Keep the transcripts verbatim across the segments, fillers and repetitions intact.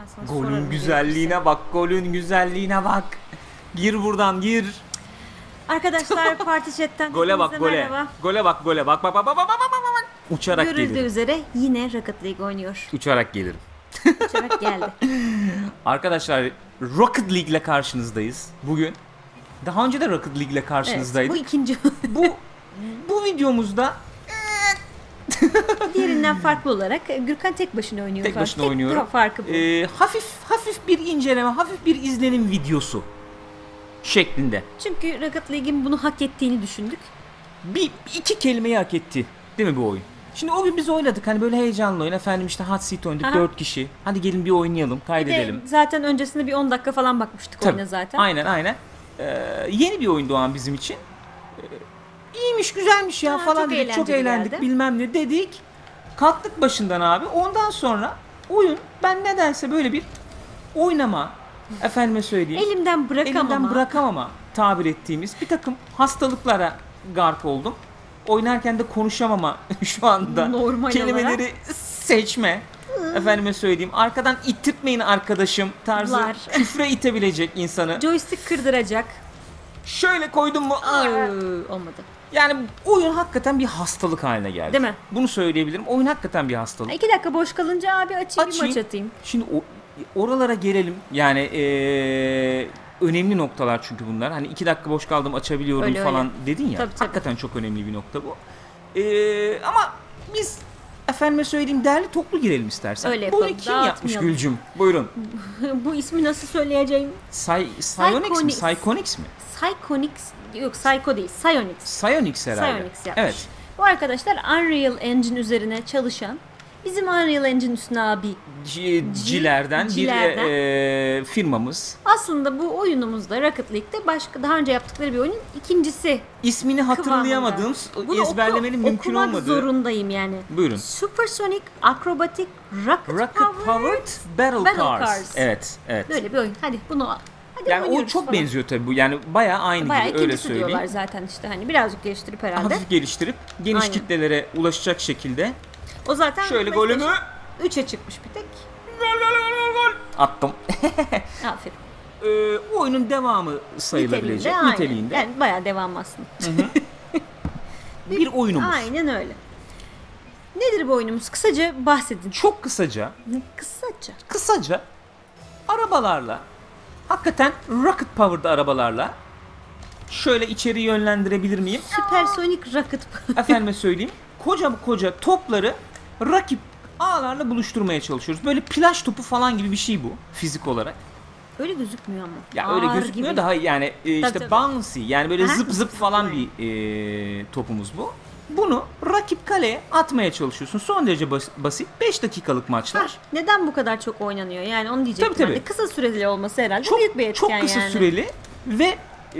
Golün güzelliğine bak, golün güzelliğine bak. Gir buradan, gir. Arkadaşlar Party Chat'ten gole bak, gole. Merhaba. Gole bak, gole. Bak bak bak bak bak bak bak. Uçarak Görüldüğü gelirim. üzere yine Rocket League oynuyor. Uçarak gelirim. Uçarak geldi. Arkadaşlar Rocket League ile karşınızdayız bugün. Daha önce de Rocket League ile karşınızdaydık. Evet, bu ikinci. bu bu videomuzda diğerinden farklı olarak Gürkan tek başına oynuyor. Tek başına tek oynuyorum. Farkı bu. Ee, hafif hafif bir inceleme, hafif bir izlenim videosu şeklinde. Çünkü Rocket League'in bunu hak ettiğini düşündük. Bir iki kelimeyi hak etti, değil mi bu oyun? Şimdi o gün biz oynadık, hani böyle heyecanlı oyun, efendim işte Hot Seat oynadık. Aha. dört kişi. Hadi gelin bir oynayalım, kaydedelim. Bir de zaten öncesinde bir on dakika falan bakmıştık Tabii, oyuna zaten. Aynen aynen. Ee, yeni bir oyundu o an bizim için. Ee, iyiymiş, güzelmiş ya ha, falan çok dedik, çok eğlendik geldi. Bilmem ne dedik. Kalktık başından abi. Ondan sonra oyun, ben nedense böyle bir oynama, efendime söyleyeyim, elimden bırakamama, elimden bırakamama tabir ettiğimiz bir takım hastalıklara gark oldum. Oynarken de konuşamama şu anda. Normal kelimeleri olarak. seçme. Efendime söyleyeyim, arkadan ittirtmeyin arkadaşım tarzı Var. küfre itebilecek insanı. Joystick kırdıracak. Şöyle koydum mu? Aa, olmadı. Yani oyun hakikaten bir hastalık haline geldi. Değil mi? Bunu söyleyebilirim. Oyun hakikaten bir hastalık. İki dakika boş kalınca abi açayım, açayım. bir maç atayım. Şimdi o, oralara gelelim. Yani ee, önemli noktalar çünkü bunlar. Hani iki dakika boş kaldım açabiliyorum öyle, falan öyle. dedin ya. Tabii, tabii. Hakikaten çok önemli bir nokta bu. Ee, ama biz efendime söyleyeyim derli toplu girelim istersen. Öyle yapalım. Bunu kim yapmış Gülcüm? Buyurun. Bu ismi nasıl söyleyeceğim? Psy, Psyonix mi? Psychonix mi? Psychonix yok, Psycho değil. Psyonix. Psyonix herhalde. Psyonix yapmış. Evet. Bu arkadaşlar Unreal Engine üzerine çalışan, bizim Unreal Engine üstüne abi Cilerden bir e, firmamız. Aslında bu oyunumuzda Rocket League'de başka daha önce yaptıkları bir oyunun ikincisi. İsmini hatırlayamadığım, ezberlemenin oku, mümkün olmadığı. Okumak zorundayım yani. Buyurun. Supersonic Acrobatic Rocket, Rocket Powered, Powered Battle, Battle Cars. Cars. Evet, evet. Böyle bir oyun. Hadi bunu hadi yani o çok falan. benziyor tabii bu. Yani bayağı aynı bayağı gibi öyle söyleyeyim. Diyorlar zaten işte hani birazcık geliştirip herhalde. Hafif geliştirip geniş Aynen. kitlelere ulaşacak şekilde. O zaten şöyle golümü üçe çıkmış bir tek. Gol gol gol gol. Attım. Aferin. Ee, oyunun devamı sayılabilecek niteliğinde. niteliğinde. Yani bayağı devam aslında. bir, bir oyunumuz. Aynen öyle. Nedir bu oyunumuz? Kısaca bahsedin. Çok kısaca. Ne kısaca? Kısaca arabalarla, hakikaten rocket powered arabalarla, şöyle içeri yönlendirebilir miyim? Supersonic Rocket Powered. Efendime söyleyeyim. Koca koca topları rakip ağlarla buluşturmaya çalışıyoruz. Böyle plaj topu falan gibi bir şey bu fizik olarak. Öyle gözükmüyor ama. Ya öyle Ağır gözükmüyor gibi. daha yani e, işte tabii, bouncy yani böyle Aha. zıp zıp falan bir e, topumuz bu. Bunu rakip kaleye atmaya çalışıyorsun. Son derece bas- basit. beş dakikalık maçlar. Ha, neden bu kadar çok oynanıyor? Yani onu diyecektim. Tabii, tabii. Ben de. Kısa süreli olması herhalde çok, büyük bir etken çok kısa yani. süreli ve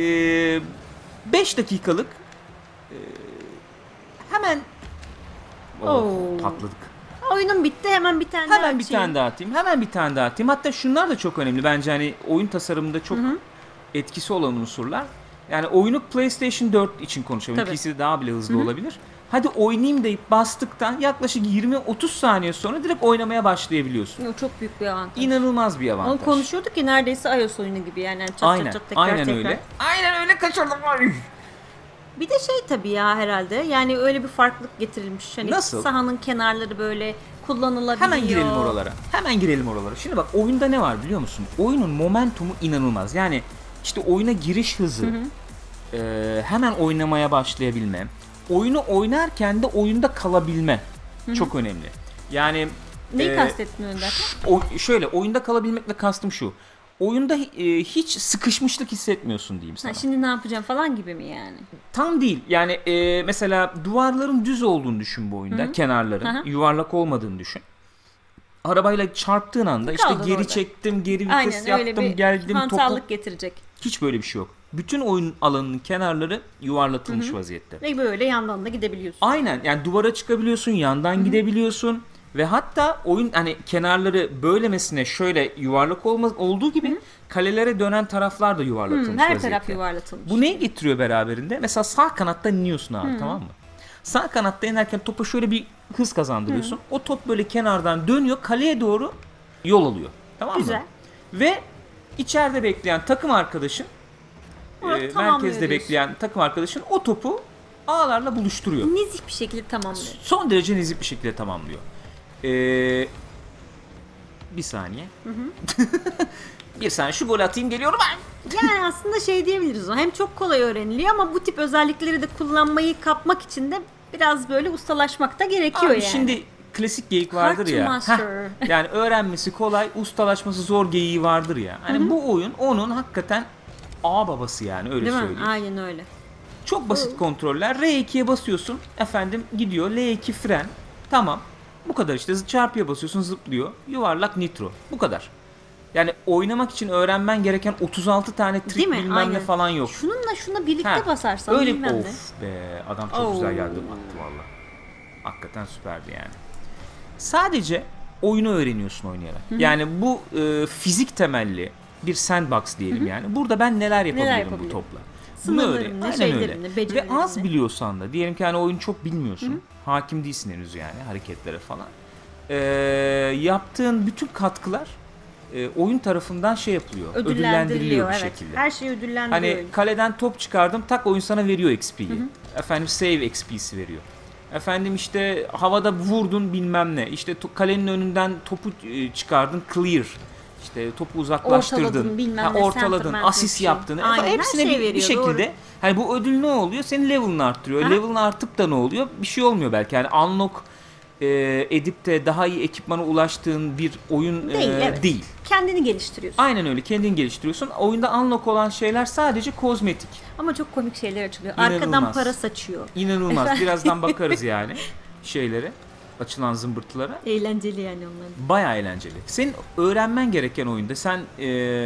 beş dakikalık e, hemen oh, Oo. patladık. Oyunun bitti, hemen bir tane hemen daha bir tane daha atayım. Hemen bir tane daha atayım. Hatta şunlar da çok önemli. Bence hani oyun tasarımında çok Hı-hı. etkisi olan unsurlar. Yani oyunu PlayStation dört için konuşalım. P C'de daha bile hızlı Hı-hı. olabilir. Hadi oynayayım deyip bastıktan yaklaşık yirmi otuz saniye sonra direkt oynamaya başlayabiliyorsun. O çok büyük bir avantaj. İnanılmaz bir avantaj. Onu konuşuyorduk ki neredeyse iOS oyunu gibi yani. Çat aynen, çat çat tekrar aynen tekrar. öyle. Aynen öyle kaçırdım. Bir de şey tabii ya herhalde yani öyle bir farklılık getirilmiş. Hani Nasıl? Sahanın kenarları böyle kullanılabiliyor. Hemen girelim oralara. Hemen girelim oralara. Şimdi bak oyunda ne var biliyor musun? Oyunun momentumu inanılmaz. Yani işte oyuna giriş hızı, hı hı. E, hemen oynamaya başlayabilme, oyunu oynarken de oyunda kalabilme hı hı. çok önemli. Yani neyi e, kastettin Önder? O, şöyle oyunda kalabilmekle kastım şu. Oyunda e, hiç sıkışmışlık hissetmiyorsun diyeyim sana. Ha, şimdi ne yapacağım falan gibi mi yani? Tam değil. Yani e, mesela duvarların düz olduğunu düşün bu oyunda. Hı-hı. Kenarların Hı-hı. yuvarlak olmadığını düşün. Arabayla çarptığın anda Kaldın işte geri orada. çektim, geri vites Aynen, yaptım, geldim topu. Hantallık getirecek. Hiç böyle bir şey yok. Bütün oyun alanının kenarları yuvarlatılmış Hı-hı. vaziyette. Ve böyle yandan da gidebiliyorsun. Aynen. Yani duvara çıkabiliyorsun, yandan Hı-hı. gidebiliyorsun. Ve hatta oyun hani kenarları böylemesine şöyle yuvarlak olmaz olduğu gibi Hı. kalelere dönen taraflar da yuvarlatılmış Hı, her vaziyette. taraf yuvarlatılmış. Bu neyi getiriyor beraberinde? Mesela sağ kanatta iniyorsun abi Hı. tamam mı? Sağ kanatta inerken topa şöyle bir hız kazandırıyorsun. Hı. O top böyle kenardan dönüyor, kaleye doğru yol alıyor. Tamam Güzel. mı? Ve içeride bekleyen takım arkadaşın e, merkezde bekleyen takım arkadaşın o topu ağlarla buluşturuyor. Nezih bir şekilde tamamlıyor. Son derece nezih bir şekilde tamamlıyor. Ee, bir saniye. Hı hı. bir saniye şu gol atayım geliyorum ben. Yani aslında şey diyebiliriz o. Hem çok kolay öğreniliyor ama bu tip özellikleri de kullanmayı kapmak için de biraz böyle ustalaşmak da gerekiyor Abi yani. Şimdi klasik geyik vardır Hard to ya. master. Heh, yani öğrenmesi kolay, ustalaşması zor geyiği vardır ya. Hani Hı-hı. bu oyun onun hakikaten ağ babası yani öyle Değil söyleyeyim. Mi? Aynen öyle. Çok basit kontroller. R iki'ye basıyorsun. Efendim gidiyor. L iki fren. Tamam. Bu kadar işte. Çarpıya basıyorsun zıplıyor. Yuvarlak nitro. Bu kadar. Yani oynamak için öğrenmen gereken otuz altı tane trik bilmem Aynen. ne falan yok. Şununla şuna birlikte ha, basarsan öyle, bilmem of ne. be adam çok Oo. güzel geldi attı valla. Hakikaten süperdi yani. Sadece oyunu öğreniyorsun oynayarak. Hı-hı. Yani bu e, fizik temelli bir sandbox diyelim Hı-hı. yani. Burada ben neler yapabilirim, neler yapabilirim? bu topla? Sınırlarımla, şeylerimle, ve az biliyorsan da diyelim ki hani oyunu çok bilmiyorsun. Hı-hı. Hakim değilsin henüz yani hareketlere falan. Ee, yaptığın bütün katkılar e, oyun tarafından şey yapılıyor. Ödüllendiriliyor bir evet. şekilde. Her şey ödüllendiriliyor. Hani kaleden top çıkardım tak oyun sana veriyor X P'yi. Hı-hı. Efendim save X P'si veriyor. Efendim işte havada vurdun bilmem ne. İşte to- kalenin önünden topu e, çıkardın clear. İşte topu uzaklaştırdın. Ortaladın bilmem ha, ne. Ortaladın, asist şey. yaptın. Aynen, hepsine şey bir, veriyor, bir şekilde. Doğru. Hani bu ödül ne oluyor? Senin level'ını arttırıyor. Ha? Level'ını artıp da ne oluyor? Bir şey olmuyor belki. Yani unlock e, edip de daha iyi ekipmana ulaştığın bir oyun değil. E, evet. değil. Kendini geliştiriyorsun. Aynen öyle. Kendini geliştiriyorsun. Oyunda unlock olan şeyler sadece kozmetik. Ama çok komik şeyler açılıyor. İnanılmaz. Arkadan para saçıyor. İnanılmaz. Birazdan bakarız yani şeylere. Açılan zımbırtılara. Eğlenceli yani onlar. Bayağı eğlenceli. Senin öğrenmen gereken oyunda sen ee,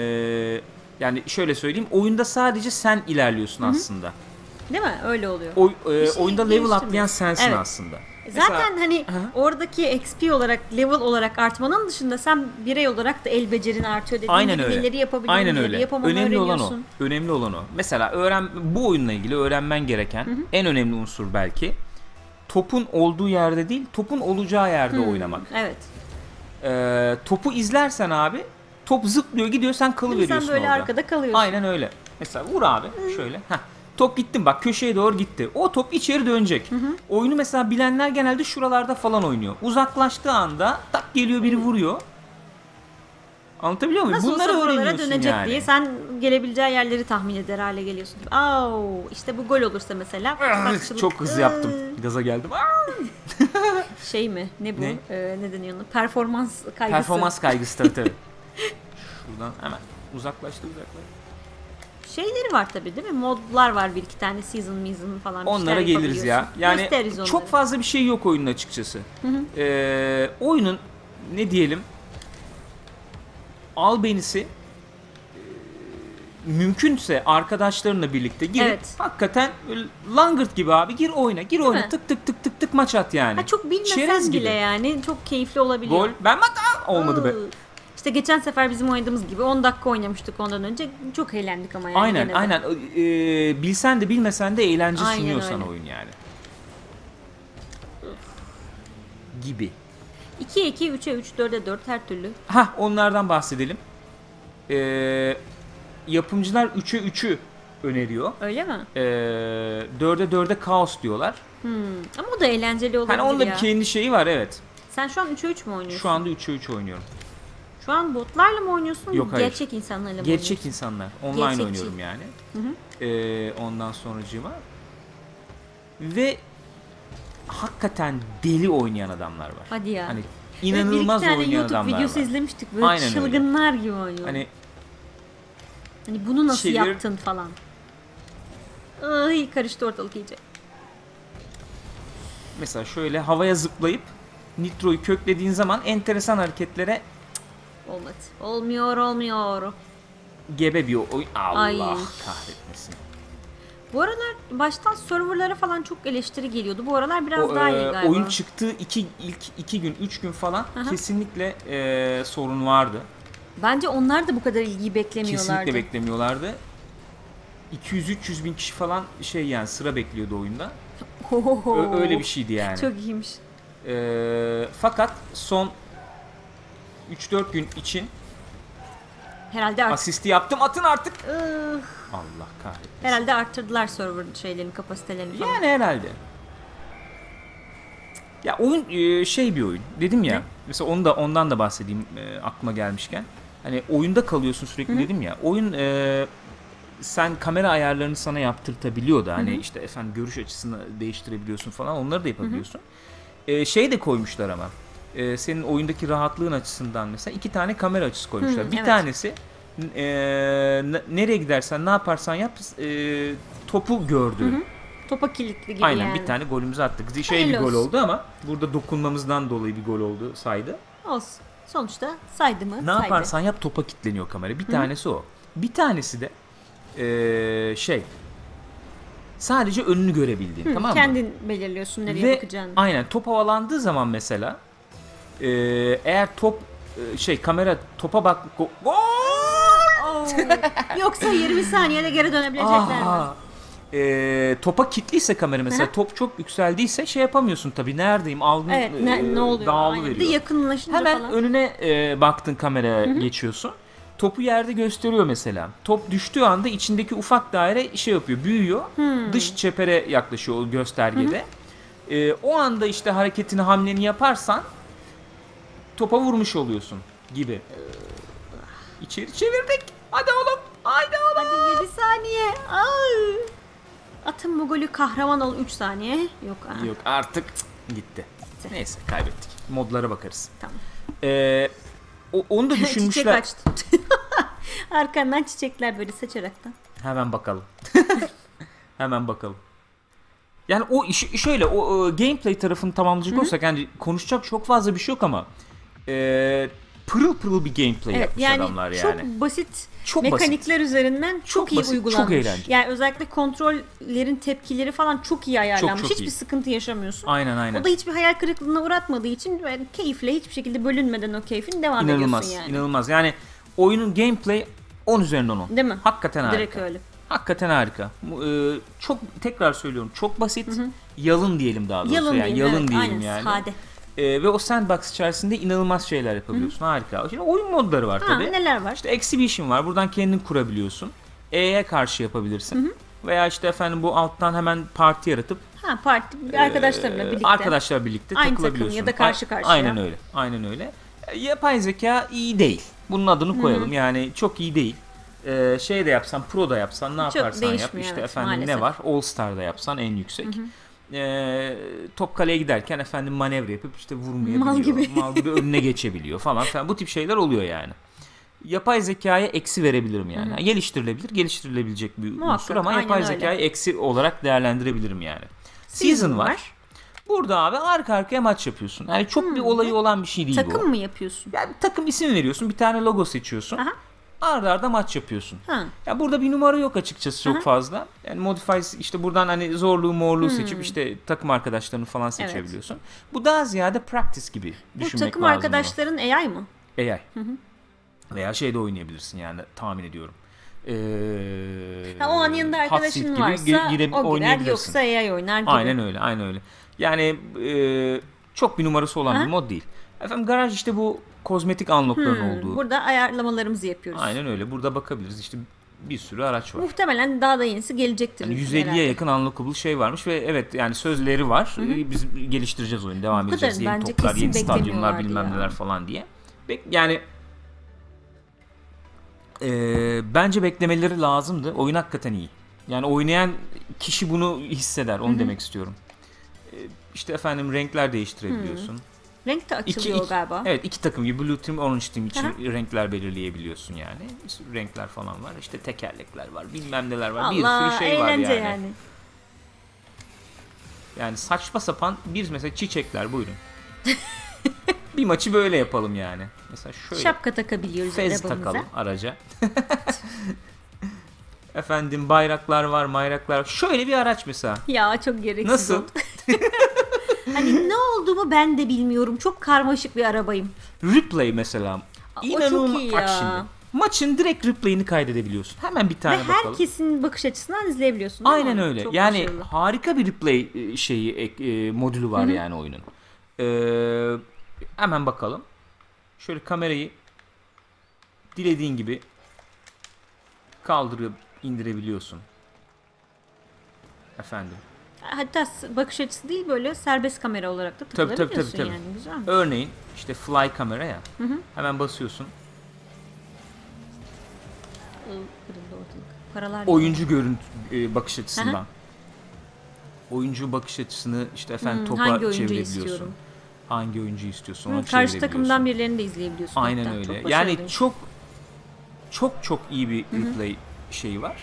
yani şöyle söyleyeyim oyunda sadece sen ilerliyorsun Hı-hı. aslında. Değil mi? Öyle oluyor. O, e, şey oyunda level atlayan sensin evet. aslında. Zaten Mesela, hani Hı-hı. oradaki X P olarak level olarak artmanın dışında sen birey olarak da el becerin artıyor dediğin Aynen gibi öyle. neleri yapabiliyorsun, Aynen neleri öyle. yapamamanı Önemli öğreniyorsun. olan o. Önemli olan o. Mesela öğren bu oyunla ilgili öğrenmen gereken Hı-hı. en önemli unsur belki topun olduğu yerde değil, topun olacağı yerde hmm, oynamak. Evet. Ee, topu izlersen abi, top zıplıyor gidiyor, sen kalıveriyorsun sen böyle orada. arkada kalıyorsun. Aynen öyle. Mesela vur abi, hmm. şöyle. Heh. Top gittin bak köşeye doğru gitti. O top içeri dönecek. Hı hı. Oyunu mesela bilenler genelde şuralarda falan oynuyor. Uzaklaştığı anda tak geliyor biri vuruyor. Anlatabiliyor muyum? Nasıl Bunları öğreniyorsun dönecek yani. diye sen gelebileceği yerleri tahmin eder hale geliyorsun. Aa, işte bu gol olursa mesela. Çok hızlı yaptım. Gaza geldim. şey mi? Ne bu? Ne, ee, ne deniyor? Performans kaygısı. Performans kaygısı tabii tabii. Şuradan hemen uzaklaştı uzaklaştı. Şeyleri var tabii değil mi? Modlar var bir iki tane season season falan. Onlara geliriz ya. Yani çok fazla bir şey yok oyunun açıkçası. Hı hı. Ee, oyunun ne diyelim albenisi e, mümkünse arkadaşlarınla birlikte girip evet. hakikaten langırt gibi abi gir oyna gir Değil oyna mi? tık tık tık tık tık maç at yani. Ha, çok bilmesen Çerez bile gibi. Yani çok keyifli olabiliyor. Gol ben mata olmadı be. İşte geçen sefer bizim oynadığımız gibi on dakika oynamıştık ondan önce. Çok eğlendik ama yani. Aynen aynen. Ee, bilsen de bilmesen de eğlence aynen sunuyor öyle. Sana oyun yani. Gibi. ikiye iki, üçe üç, dörde dört her türlü. Hah onlardan bahsedelim. Ee, yapımcılar üçe üçü öneriyor. Öyle mi? Ee, dörde dörde kaos diyorlar. Hmm. Ama o da eğlenceli olabilir hani onda ya. Bir kendi şeyi var evet. Sen şu an üçe üç mü oynuyorsun? Şu anda üçe üç oynuyorum. Şu an botlarla mı oynuyorsun? Yok hayır. Gerçek insanlarla mı Gerçek oynuyorsun? insanlar. Online Gerçekçi. Oynuyorum yani. Hı hı. Ee, ondan sonracığıma. Ve hakikaten deli oynayan adamlar var. Hadi ya. Hani inanılmaz oynayan adamlar var. Bir iki tane YouTube videosu var. izlemiştik. Böyle Aynen çılgınlar öyle. Gibi oynuyor. Hani, hani bunu nasıl şeyleri... yaptın falan. Ay karıştı ortalık iyice. Mesela şöyle havaya zıplayıp nitroyu köklediğin zaman enteresan hareketlere olmadı. Olmuyor olmuyor. Gebe bir oyun. Allah Ay. Kahretmesin. Bu aralar baştan serverlara falan çok eleştiri geliyordu. Bu aralar biraz o, daha iyi galiba. Oyun çıktığı iki, ilk iki gün, üç gün falan Aha. kesinlikle e, sorun vardı. Bence onlar da bu kadar ilgiyi beklemiyorlardı. Kesinlikle beklemiyorlardı. iki yüz üç yüz bin kişi falan şey yani sıra bekliyordu oyunda. Ö- öyle bir şeydi yani. Çok iyiymiş. E, fakat son üç dört gün için Herhalde art- asisti yaptım. Atın artık. Ih. Allah kahretsin. Herhalde arttırdılar server şeylerin kapasitelerini falan. Yani herhalde. Ya oyun şey bir oyun. Dedim ya. Ne? Mesela onu da ondan da bahsedeyim e, aklıma gelmişken. Hani oyunda kalıyorsun sürekli Hı-hı. dedim ya. Oyun e, sen kamera ayarlarını sana yaptırtabiliyor da hani Hı-hı. işte efendim görüş açısını değiştirebiliyorsun falan. Onları da yapabiliyorsun. E, şey de koymuşlar ama. E, senin oyundaki rahatlığın açısından mesela iki tane kamera açısı koymuşlar. Hı-hı, bir evet. tanesi e, n- nereye gidersen ne yaparsan yap e, topu gördü. Hı-hı. Topa kilitli gibi Aynen, yani. bir tane golümüzü attık. Şey Hayırlı bir gol olsun. Oldu ama burada dokunmamızdan dolayı bir gol oldu saydı. Olsun. Sonuçta saydı mı? Ne saydı. yaparsan yap topa kilitleniyor kamera. Bir Hı-hı. tanesi o. Bir tanesi de ee, şey sadece önünü görebildiğin, Hı, tamam mı? Kendin belirliyorsun nereye Ve bakacağını. Aynen, top havalandığı zaman mesela ee, eğer top e, şey kamera topa bak go- oh. Yoksa yirmi saniyede geri dönebilecekler mi? E, topa kilitliyse kamera mesela, Hı-hı. top çok yükseldiyse şey yapamıyorsun tabii, neredeyim algın evet, ne, e, ne oluyor? dağılıveriyor. Yakınlaşınca hemen falan. önüne e, baktın kameraya Hı-hı. geçiyorsun. Topu yerde gösteriyor mesela. Top düştüğü anda içindeki ufak daire şey yapıyor, büyüyor. Hı-hı. Dış çepere yaklaşıyor o göstergede. E, o anda işte hareketini, hamleni yaparsan topa vurmuş oluyorsun gibi. İçeri çevirdik. Hadi oğlum. Haydi oğlum. Hadi yedi saniye. Ay. Atın bu golü, kahraman ol üç saniye. Yok ha. Yok artık gitti. gitti. Neyse, kaybettik. Modlara bakarız. Tamam. Ee, o, onu da düşünmüşler. Çiçek açtı. Arkandan çiçekler böyle saçaraktan. Hemen bakalım. Hemen bakalım. Yani o iş, şöyle o, o gameplay tarafını tamamlayacak Hı-hı. olsak yani konuşacak çok fazla bir şey yok ama e, pırıl pırıl bir gameplay evet, yapmış yani adamlar yani. Çok basit çok mekanikler basit. Üzerinden çok, çok iyi basit, uygulanmış. Çok eğlenceli. Yani özellikle kontrollerin tepkileri falan çok iyi ayarlanmış. Çok, çok hiçbir iyi. Sıkıntı yaşamıyorsun. Aynen aynen. O da hiçbir hayal kırıklığına uğratmadığı için yani keyifle, hiçbir şekilde bölünmeden o keyfin devam inanılmaz, ediyorsun yani. İnanılmaz. Yani oyunun gameplay on üzerinden on. Değil mi? Hakikaten harika. Direkt öyle. Hakikaten harika. Ee, çok tekrar söylüyorum. Çok basit. Hı hı. Yalın diyelim daha doğrusu. Yalın yani. diyelim, Yalın evet, diyelim aynen, yani. Sade. Ee, ve o sandbox içerisinde inanılmaz şeyler yapabiliyorsun. Hı-hı. Harika. Şimdi oyun modları var ha, tabii. Neler var? İşte exhibition var. Buradan kendin kurabiliyorsun. E'ye karşı yapabilirsin. Hı-hı. Veya işte efendim bu alttan hemen parti yaratıp ha parti arkadaşlarla e, birlikte. Arkadaşlarla birlikte aynı takılabiliyorsun. Aynı takım ya da karşı karşıya. Aynen öyle. Aynen öyle. Yapay zeka iyi değil. Bunun adını koyalım. Hı-hı. Yani çok iyi değil. Ee, şey de yapsan, pro da yapsan, ne çok yaparsan yap. İşte evet, efendim maalesef. Ne var? All Star'da yapsan en yüksek. Ee, top kaleye giderken efendim manevra yapıp işte vurmayabiliyor. Mal gibi. Mal gibi önüne geçebiliyor falan falan. Bu tip şeyler oluyor yani. Yapay zekaya eksi verebilirim yani. Hı-hı. Geliştirilebilir, geliştirilebilecek bir Muhakkak, unsur ama yapay öyle. Zekayı eksi olarak değerlendirebilirim yani. Season, Season var. var. Burada abi arka arkaya maç yapıyorsun. Yani çok hmm. bir olayı olan bir şey değil takım bu. Takım mı yapıyorsun? Yani takım isim veriyorsun, bir tane logo seçiyorsun. Aha. Arda arda maç yapıyorsun. Ha. Ya burada bir numara yok açıkçası çok Hı-hı. fazla. Yani modify işte buradan hani zorluğu morluğu hmm. seçip işte takım arkadaşlarını falan seçebiliyorsun. Evet. Bu daha ziyade practice gibi bu düşünmek lazım. Bu takım arkadaşların bunu. A I mı? A I. Hı-hı. Veya şeyde oynayabilirsin yani, tahmin ediyorum. Ee, ha, o an yanında arkadaşın varsa gi- o girer, yoksa A I oynar gibi. Aynen öyle, aynen öyle. Yani e, çok bir numarası olan Hı-hı. bir mod değil. Efendim garaj işte bu kozmetik unlock'ların hmm, olduğu. Burada ayarlamalarımızı yapıyoruz. Aynen öyle. Burada bakabiliriz. İşte bir sürü araç var. Muhtemelen daha da yenisi gelecektir. Yani yüz elliye herhalde. Yakın unlockable şey varmış ve evet yani sözleri var. Hı-hı. Biz geliştireceğiz oyunu. Devam Bu edeceğiz. Yeni toplar, yeni stadyumlar bilmem neler falan diye. Yani e, bence beklemeleri lazımdı. Oyun hakikaten iyi. Yani oynayan kişi bunu hisseder. Onu Hı-hı. demek istiyorum. E, işte efendim renkler değiştirebiliyorsun. Hı-hı. Renk de açılıyor iki, iki, galiba. Evet, iki takım gibi Blue Team, Orange Team için Aha. renkler belirleyebiliyorsun yani. Renkler falan var. İşte tekerlekler var. Bilmem neler var. Allah, bir sürü şey var yani. yani. Yani saçma sapan bir mesela çiçekler buyurun. Bir maçı böyle yapalım yani. Mesela şöyle. Şapka takabiliyoruz fez arabamıza. Takalım araca. Efendim bayraklar var, mayraklar var. Şöyle bir araç mesela. Ya çok gereksiz Nasıl? oldu. Hani ne olduğumu ben de bilmiyorum. Çok karmaşık bir arabayım. Replay mesela. İnanılmaz. O çok iyi ya. Bak şimdi. Maçın direkt replay'ini kaydedebiliyorsun. Hemen bir tane Ve bakalım. herkesin bakış açısından izleyebiliyorsun. Aynen öyle. Çok yani başarılı. Harika bir replay şeyi e, modülü var Hı-hı. yani oyunun. Ee, hemen bakalım. Şöyle kamerayı dilediğin gibi kaldırıp indirebiliyorsun. Efendim. Hatta bakış açısı değil, böyle serbest kamera olarak da takılabiliyorsun. Tabii, tabii, tabii, tabii. Yani güzel. Örneğin işte fly kamera ya. Hı hı. Hemen basıyorsun. Paralar oyuncu görüntü e, bakış açısından. Hı hı. Oyuncu bakış açısını işte efendim hmm, topa çevirebiliyorsun. Istiyorum? Hangi oyuncu istiyorsun? Onu karşı takımdan birilerini de izleyebiliyorsun. Aynen hatta. Öyle. Çok yani çok çok çok iyi bir replay Hı-hı. şeyi var.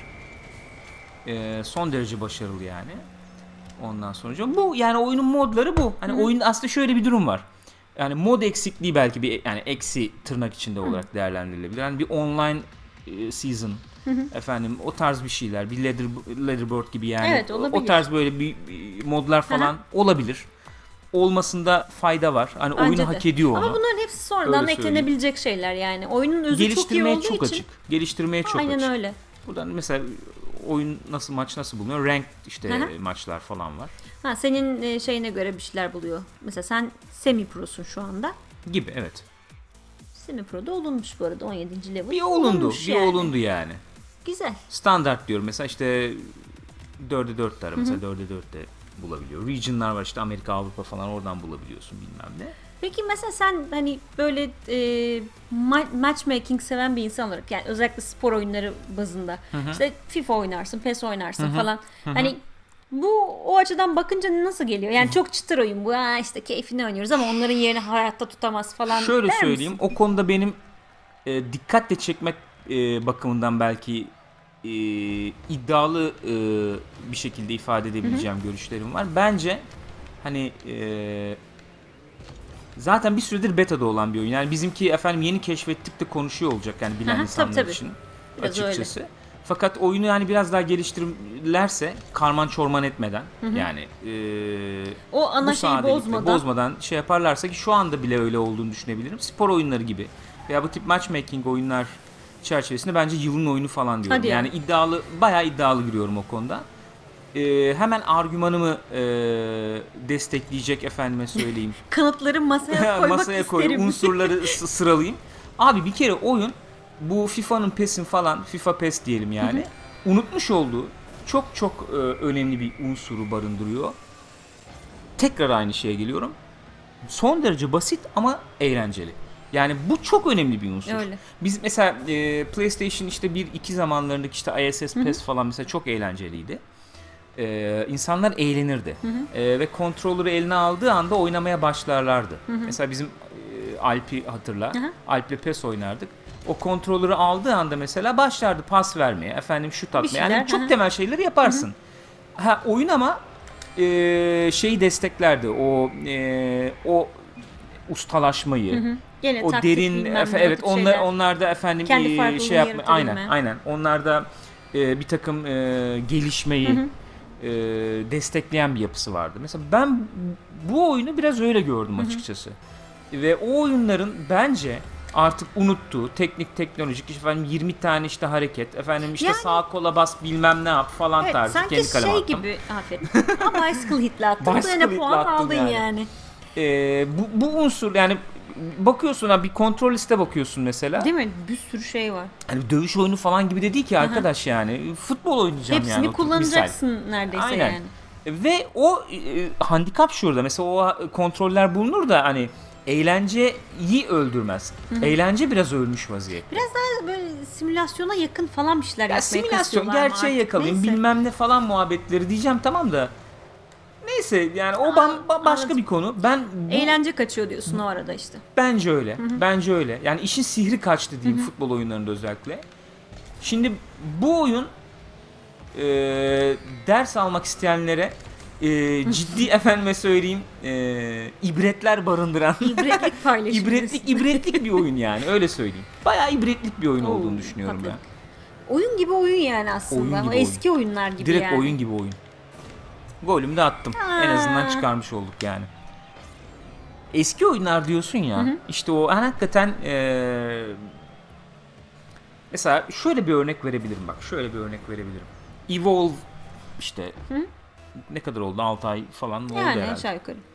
Ee, son derece başarılı yani. Ondan sonra bu yani oyunun modları bu. Hani Hı-hı. oyun aslında şöyle bir durum var. Yani mod eksikliği belki bir yani eksi tırnak içinde Hı-hı. olarak değerlendirilebilir. Yani bir online e, season Hı-hı. efendim o tarz bir şeyler, bir leader, leaderboard gibi yani. Evet, o tarz böyle bir, bir modlar falan Hı-hı. olabilir. Olmasında fayda var. Hani Bence oyunu de. hak ediyor onu. Ama bunların hepsi sonradan eklenebilecek şeyler yani. Oyunun özü çok iyi olduğu çok için. Açık. Geliştirmeye çok Aynen açık. Aynen öyle. Buradan mesela oyun nasıl maç nasıl bulunuyor? Ranked işte Hı-hı. maçlar falan var. Ha, senin şeyine göre bir şeyler buluyor. Mesela sen semi prosun şu anda. Gibi evet. Semi pro'da olunmuş bu arada on yedinci level. Bir olundu. Bir yani. olundu yani. Güzel. Standart diyorum mesela işte dörde dörtte ara mesela dörde dörtte bulabiliyor. Region'lar var işte Amerika, Avrupa falan oradan bulabiliyorsun bilmem ne. Peki mesela sen hani böyle e, ma- matchmaking seven bir insan olarak yani özellikle spor oyunları bazında hı hı. işte FIFA oynarsın, PES oynarsın hı hı. falan. Hı hı. Hani bu o açıdan bakınca nasıl geliyor? Yani çok çıtır oyun bu. Ha işte keyfini oynuyoruz ama onların yerini hayatta tutamaz falan. Şöyle söyleyeyim. Misin? O konuda benim e, dikkatle çekmek e, bakımından belki e, iddialı e, bir şekilde ifade edebileceğim Hı-hı. görüşlerim var. Bence hani e, zaten bir süredir beta'da olan bir oyun. Yani bizimki efendim yeni keşfettik de konuşuyor olacak yani bilen Hı-hı, insanlar tabii, için tabii. açıkçası. Öyle. Fakat oyunu yani biraz daha geliştirirlerse karman çorman etmeden Hı-hı. yani e, o ana şeyi bozmadan bozmadan şey yaparlarsa ki şu anda bile öyle olduğunu düşünebilirim. Spor oyunları gibi veya bu tip matchmaking oyunlar çerçevesinde bence yılın oyunu falan diyorum. Hadi yani ya. iddialı, bayağı iddialı giriyorum o konuda. Ee, hemen argümanımı e, destekleyecek efendime söyleyeyim. Kanıtları masaya koymak masaya koy, isterim. Unsurları s- sıralayayım. Abi bir kere oyun bu FIFA'nın PES'in falan, FIFA PES diyelim yani. Hı hı. Unutmuş olduğu çok çok e, önemli bir unsuru barındırıyor. Tekrar aynı şeye geliyorum. Son derece basit ama eğlenceli. Yani bu çok önemli bir unsur. Öyle. Biz mesela e, PlayStation işte bir iki zamanlarındaki işte I S S PES falan mesela çok eğlenceliydi. E, insanlar eğlenirdi. Hı hı. E, ve kontrolleri eline aldığı anda oynamaya başlarlardı. Hı hı. Mesela bizim e, Alp'i hatırla. Hı hı. Alp'le PES oynardık. O kontrolleri aldığı anda mesela başlardı pas vermeye, efendim şut atmaya. Yani çok hı hı. temel şeyleri yaparsın. Hı hı. Ha oyun ama e, şeyi desteklerdi. O e, o ustalaşmayı. Hı hı. Gene o derin efe, evet onlar onlar da efendim e, şey yapma aynen mi? aynen onlar da e, bir takım e, gelişmeyi hı hı. E, destekleyen bir yapısı vardı. Mesela ben bu oyunu biraz öyle gördüm hı hı. açıkçası. Ve o oyunların bence artık unuttuğu teknik teknolojik işte efendim yirmi tane işte hareket efendim işte yani, sağa kola bas bilmem ne yap falan evet, tarzı kendi kaleme şey attım. Sanki şey gibi aferin. Ama bicycle hit'le attın. Bicycle puan aldın yani. yani. E, bu, bu unsur yani bakıyorsun ha bir kontrol liste bakıyorsun mesela. Değil mi? Bir sürü şey var. Hani dövüş oyunu falan gibi de değil ki arkadaş Aha. yani. Futbol oynayacağım Hepsini yani. Hepsini kullanacaksın misal. neredeyse Aynen. yani. Ve o e, handikap şurada. Mesela o kontroller bulunur da hani eğlenceyi öldürmez. Hı-hı. Eğlence biraz ölmüş vaziyette. Biraz daha böyle simülasyona yakın falan bir şeyler ya yapmaya simülasyon, gerçeğe yakalayayım bilmem ne falan muhabbetleri diyeceğim tamam da neyse yani o ban, Aa, başka anladım. bir konu. Ben bu, eğlence kaçıyor diyorsun o arada işte. Bence öyle. Hı-hı. Bence öyle. Yani işin sihri kaçtı diyeyim Hı-hı. futbol oyunlarında özellikle. Şimdi bu oyun e, ders almak isteyenlere e, ciddi efendime söyleyeyim e, ibretler barındıran ibretlik paylaşım. ibretlik ibretlik bir oyun yani öyle söyleyeyim. Bayağı ibretlik bir oyun Oo, olduğunu düşünüyorum haklı. ben. Oyun gibi oyun yani aslında. Oyun eski oyun. oyunlar gibi Direkt yani. Direkt oyun gibi oyun. Golümü de attım. Ha. En azından çıkarmış olduk yani. Eski oyunlar diyorsun ya. Hı hı. İşte o hakikaten ee, mesela şöyle bir örnek verebilirim bak. Şöyle bir örnek verebilirim. Evolve işte hı? ne kadar oldu? altı ay falan oldu yani, herhalde. Yani aşağı yukarı.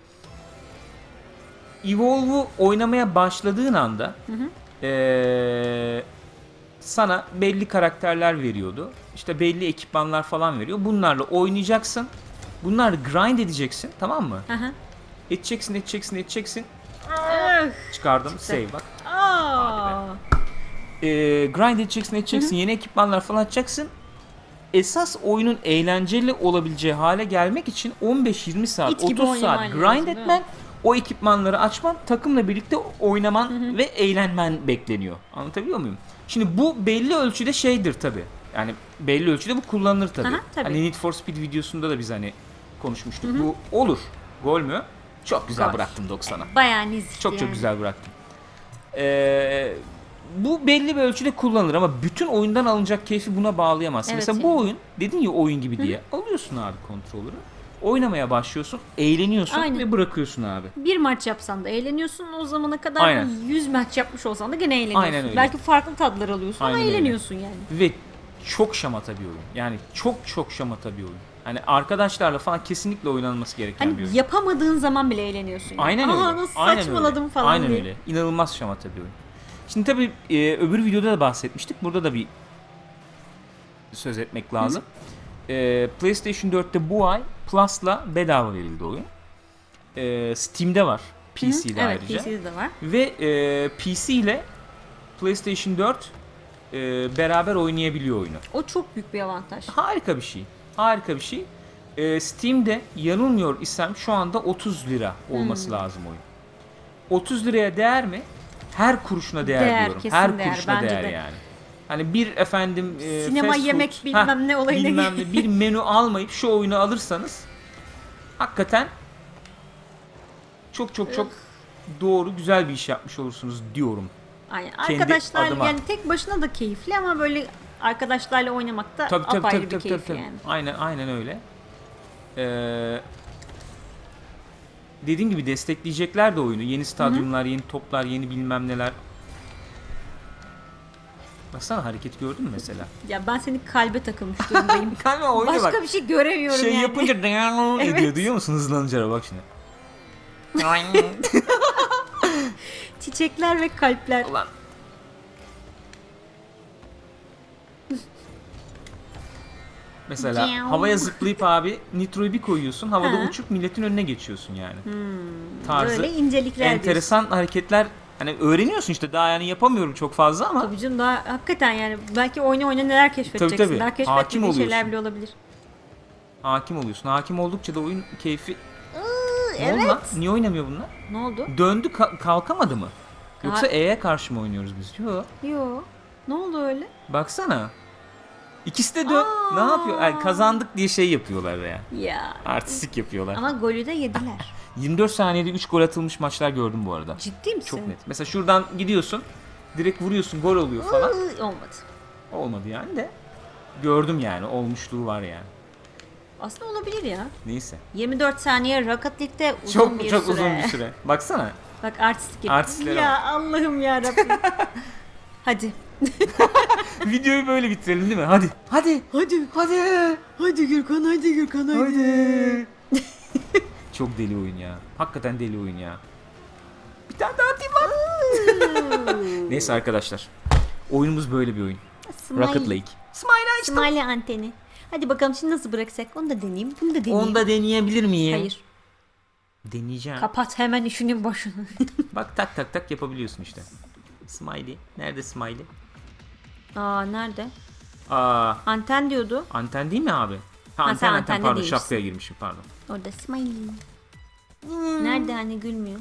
Evolve'u oynamaya başladığın anda hı hı. Ee, sana belli karakterler veriyordu. İşte belli ekipmanlar falan veriyor. Bunlarla oynayacaksın. Bunlarla grind edeceksin, tamam mı? Aha. Edeceksin, edeceksin, edeceksin. Öh, Çıkardım. çıktı. Save bak. Aa. Ee, grind edeceksin, edeceksin. Yeni ekipmanlar falan açacaksın. Esas oyunun eğlenceli olabileceği hale gelmek için on beş yirmi saat, İt gibi otuz saat oynaman grind lazım, etmen, o ekipmanları açman, takımla birlikte oynaman ve eğlenmen bekleniyor. Anlatabiliyor muyum? Şimdi bu belli ölçüde şeydir tabi. Yani belli ölçüde bu kullanılır tabi. Aha, tabii. Hani Need for Speed videosunda da biz hani konuşmuştuk. Bu olur. Gol mü? Çok güzel Gol. bıraktım doksana. Bayağı nezih Çok yani. çok güzel bıraktım. Ee, bu belli bir ölçüde kullanılır ama bütün oyundan alınacak keyfi buna bağlayamazsın. Evet, Mesela yani. bu oyun, dedin ya oyun gibi diye. Alıyorsun abi kontrolörü. Oynamaya başlıyorsun, eğleniyorsun Aynen. ve bırakıyorsun abi. Bir maç yapsan da eğleniyorsun. O zamana kadar Aynen. yüz maç yapmış olsan da gene eğleniyorsun. Aynen öyle. Belki farklı tadlar alıyorsun Aynen ama öyle. eğleniyorsun yani. Ve çok şamata bir oyun. Yani çok çok şamata bir oyun. Hani arkadaşlarla falan kesinlikle oynanması gereken Hani bir oyun. yapamadığın zaman bile eğleniyorsun. Yani. Aynen öyle. Aa, nasıl Aynen saçmaladım öyle. falan Aynen diye. öyle. İnanılmaz şamata bir oyun. Şimdi tabii e, öbür videoda da bahsetmiştik. Burada da bir söz etmek lazım. E, PlayStation dörtte bu ay Plus'la bedava verildi oyun. E, Steam'de var. P C'de Evet, ayrıca. P C'de de var. Ve e, P C ile PlayStation dört e, beraber oynayabiliyor oyunu. O çok büyük bir avantaj. Harika bir şey. Harika bir şey. Ee, Steam'de yanılmıyor isem şu anda otuz lira olması Hmm. lazım oyun. otuz liraya değer mi? Her kuruşuna değer, Değer, diyorum. kesin Her değer, kuruşuna bence değer de. yani. Hani bir efendim e, Sinema, fast food, yemek, bilmem ne olayına bilmem ne, bir menü almayıp şu oyunu alırsanız hakikaten çok çok çok doğru, güzel bir iş yapmış olursunuz diyorum. Aynen. Kendi Arkadaşlar adıma. yani tek başına da keyifli ama böyle arkadaşlarla oynamak da Tabii tabii apayrı tabii bir tabii, keyif tabii. yani. Aynen aynen öyle. Ee, dediğim gibi destekleyecekler de oyunu. Yeni stadyumlar, yeni toplar, yeni bilmem neler. Baksana hareket gördün mü mesela? Ya ben senin kalbe takılmış durumdayım. Kalma oyunu Başka bak. bir şey göremiyorum Şey yani. yapınca ediyor. Evet. Duyuyor musun hızlanınca bak şimdi. Çiçekler ve kalpler. Ulan. Mesela Ciao. havaya zıplayıp abi nitroyu bir koyuyorsun. Havada Ha. uçup milletin önüne geçiyorsun yani. Hmm, Tarzı. Böyle incelikler Enteresan hareketler. Hani öğreniyorsun işte, daha yani yapamıyorum çok fazla ama. diyorsun. Tabii canım, daha hakikaten yani belki oyna oyna neler keşfedeceksin. Tabii, tabii. Daha Hakim keşfetmediğin şeyler oluyorsun. bile olabilir. Hakim oluyorsun. Hakim oldukça da oyun keyfi. Ne evet. oldu lan? Niye oynamıyor bunlar? Ne oldu? Döndü ka- kalkamadı mı? Yoksa Ha- E'ye karşı mı oynuyoruz biz? Yok. Yo. Ne oldu öyle? Baksana. İkisi de dön. Aa. Ne yapıyor? Yani kazandık diye şey yapıyorlar ya. Ya. Artistik yapıyorlar. Ama golü de yediler. yirmi dört saniyede üç gol atılmış maçlar gördüm bu arada. Ciddi misin? Çok net. Mesela şuradan gidiyorsun. Direkt vuruyorsun, gol oluyor falan. Iı, olmadı. Olmadı yani de. Gördüm yani. Olmuşluğu var yani. Aslında olabilir ya. Neyse. yirmi dört saniye Rocket League'de uzun Çok bir çok süre. uzun bir süre. Baksana. Bak artistik yapıyor. Artistlere Ya Allah'ım ya Rabbim. Hadi. Videoyu böyle bitirelim değil mi? Hadi. Hadi. Hadi. Hadi. Hadi Gürkan, hadi Gürkan, Hadi. Çok deli oyun ya. Hakikaten deli oyun ya. Bir tane daha atayım lan. Neyse arkadaşlar. Oyunumuz böyle bir oyun. Rocket League. Smile açtım. Smiley anteni. Hadi bakalım şimdi nasıl bıraksak? Onu da deneyeyim. Bunu da deneyeyim. Onu da deneyebilir miyim? Hayır. Deneyeceğim. Kapat hemen işinin başını. Bak tak tak tak yapabiliyorsun işte. Smiley. Nerede Smiley? Aa nerede? Aa, Anten diyordu. anten değil mi abi? Ha, Ha, anten sen anten antende pardon, değilsin. şapkaya girmişim pardon. Orada Smiley. Nerede hani gülmüyor?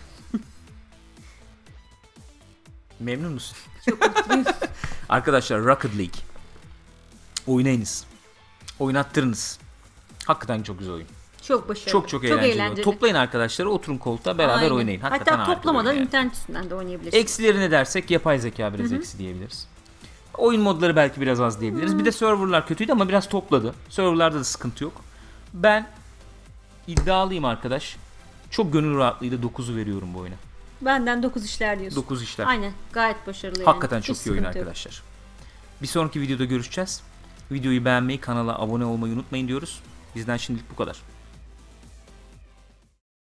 Memnun musun? Arkadaşlar Rocket League. Oynayınız. Oynattırınız. Hakikaten çok güzel oyun. Çok başarılı. Çok çok eğlenceli. Toplayın arkadaşları, oturun koltuğa beraber Aynen. oynayın. Hakikaten Hatta harika toplamadan oyun yani. internet üstünden de oynayabilirsin. Eksileri ne dersek yapay zeka biraz eksi diyebiliriz. Oyun modları belki biraz az diyebiliriz. Bir de serverlar kötüydü ama biraz topladı. Serverlarda da sıkıntı yok. Ben iddialıyım arkadaş. Çok gönül rahatlığıyla dokuzu veriyorum bu oyuna. Benden dokuz işler diyorsun. dokuz işler. Aynen. Gayet başarılı yani. Hakikaten çok Hiç iyi oyun sıkıntı yok. arkadaşlar. Bir sonraki videoda görüşeceğiz. Videoyu beğenmeyi, kanala abone olmayı unutmayın diyoruz. Bizden şimdilik bu kadar.